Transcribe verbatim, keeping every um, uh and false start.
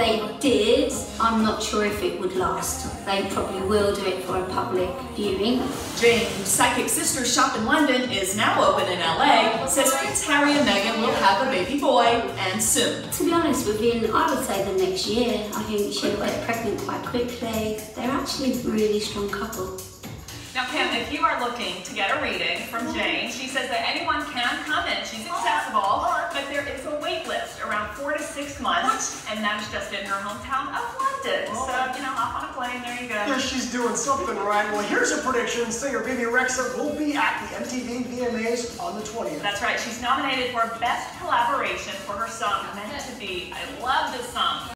they did, I'm not sure if it would last. They probably will do it for a public viewing. Jayne's psychic sister's shop in London is now open in L A, says Prince Harry and Meghan will have a baby boy, and soon. To be honest, within, I would say, the next year, I think she'll get pregnant quite quickly. They're actually a really strong couple. Now, Pam, if you are looking to get a reading from Jayne, she says that anyone can come in. She's accessible, but there is a wait list around four to six months, and that is just in her hometown of London. So, you know, hop on a plane, there you go. Yeah, she's doing something right. Well, here's a prediction. Singer Bibi Rexha will be at the M T V V M As on the twentieth. That's right. She's nominated for Best Collaboration for her song, Meant to Be. I love this song.